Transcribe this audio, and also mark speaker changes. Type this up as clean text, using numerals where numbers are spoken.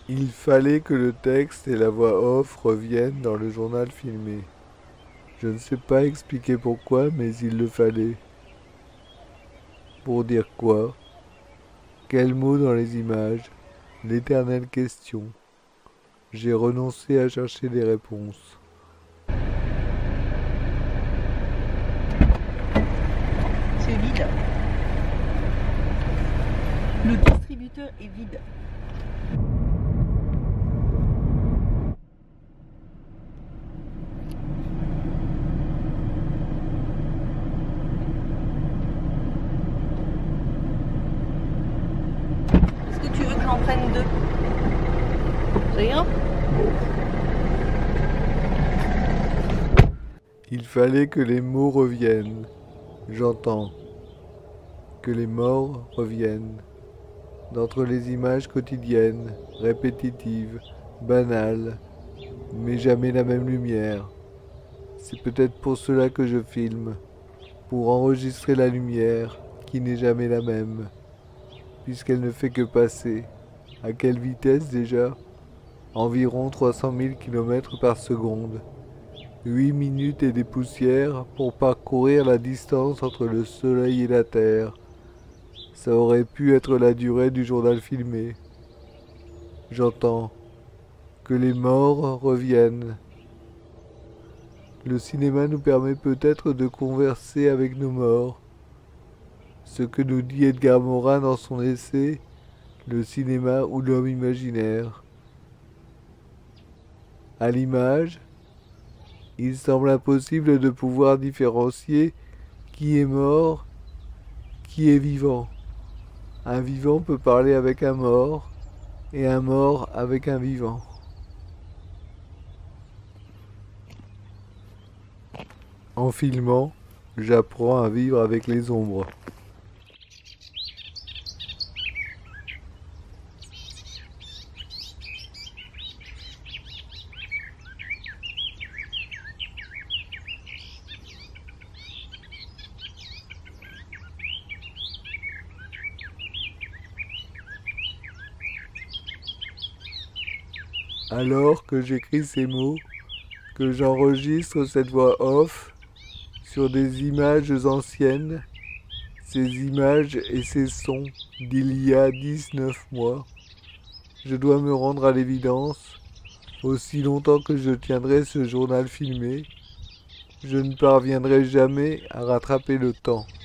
Speaker 1: Il fallait que le texte et la voix off reviennent dans le journal filmé. Je ne sais pas expliquer pourquoi, mais il le fallait. Pour dire quoi? Quels mots dans les images? L'éternelle question. J'ai renoncé à chercher des réponses.
Speaker 2: C'est vide. Le distributeur est vide. Est-ce que tu veux que j'en prenne deux? Ça ira?
Speaker 1: Il fallait que les mots reviennent. J'entends. Que les morts reviennent. D'entre les images quotidiennes, répétitives, banales, mais jamais la même lumière. C'est peut-être pour cela que je filme, pour enregistrer la lumière qui n'est jamais la même, puisqu'elle ne fait que passer. À quelle vitesse déjà? Environ 300 000 km par seconde. 8 minutes et des poussières pour parcourir la distance entre le Soleil et la Terre. Ça aurait pu être la durée du journal filmé. J'entends que les morts reviennent. Le cinéma nous permet peut-être de converser avec nos morts. Ce que nous dit Edgar Morin dans son essai Le cinéma ou l'homme imaginaire. À l'image, il semble impossible de pouvoir différencier qui est mort, qui est vivant. Un vivant peut parler avec un mort, et un mort avec un vivant. En filmant, j'apprends à vivre avec les ombres. Alors que j'écris ces mots, que j'enregistre cette voix off sur des images anciennes, ces images et ces sons d'il y a 19 mois, je dois me rendre à l'évidence, aussi longtemps que je tiendrai ce journal filmé, je ne parviendrai jamais à rattraper le temps.